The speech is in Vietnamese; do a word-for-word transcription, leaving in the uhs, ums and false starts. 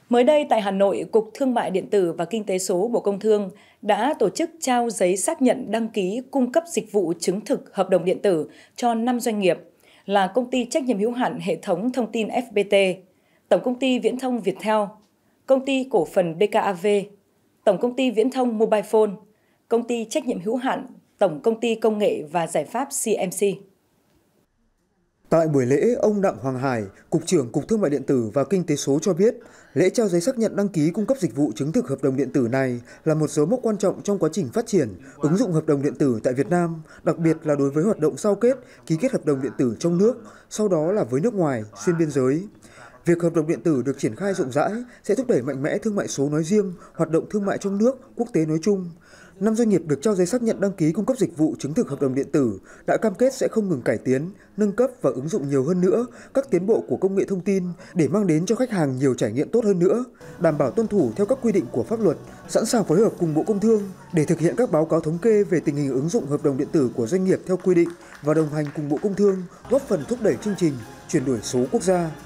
Mới đây tại Hà Nội, Cục Thương mại điện tử và Kinh tế số Bộ Công Thương đã tổ chức trao giấy xác nhận đăng ký cung cấp dịch vụ chứng thực hợp đồng điện tử cho năm doanh nghiệp là Công ty trách nhiệm hữu hạn Hệ thống Thông tin ép pê tê, Tổng công ty Viễn thông Viettel, Công ty cổ phần bê ca a vê, Tổng công ty Viễn thông Mobile Phone, Công ty trách nhiệm hữu hạn Tổng công ty Công nghệ và Giải pháp xê em xê. Tại buổi lễ, ông Đặng Hoàng Hải, Cục trưởng Cục Thương mại điện tử và Kinh tế số cho biết, lễ trao giấy xác nhận đăng ký cung cấp dịch vụ chứng thực hợp đồng điện tử này là một dấu mốc quan trọng trong quá trình phát triển, ứng dụng hợp đồng điện tử tại Việt Nam, đặc biệt là đối với hoạt động giao kết, ký kết hợp đồng điện tử trong nước, sau đó là với nước ngoài, xuyên biên giới. Việc hợp đồng điện tử được triển khai rộng rãi sẽ thúc đẩy mạnh mẽ thương mại số nói riêng, hoạt động thương mại trong nước, quốc tế nói chung. Năm doanh nghiệp được trao giấy xác nhận đăng ký cung cấp dịch vụ chứng thực hợp đồng điện tử đã cam kết sẽ không ngừng cải tiến, nâng cấp và ứng dụng nhiều hơn nữa các tiến bộ của công nghệ thông tin để mang đến cho khách hàng nhiều trải nghiệm tốt hơn nữa, đảm bảo tuân thủ theo các quy định của pháp luật, sẵn sàng phối hợp cùng Bộ Công Thương để thực hiện các báo cáo thống kê về tình hình ứng dụng hợp đồng điện tử của doanh nghiệp theo quy định và đồng hành cùng Bộ Công Thương góp phần thúc đẩy chương trình chuyển đổi số quốc gia.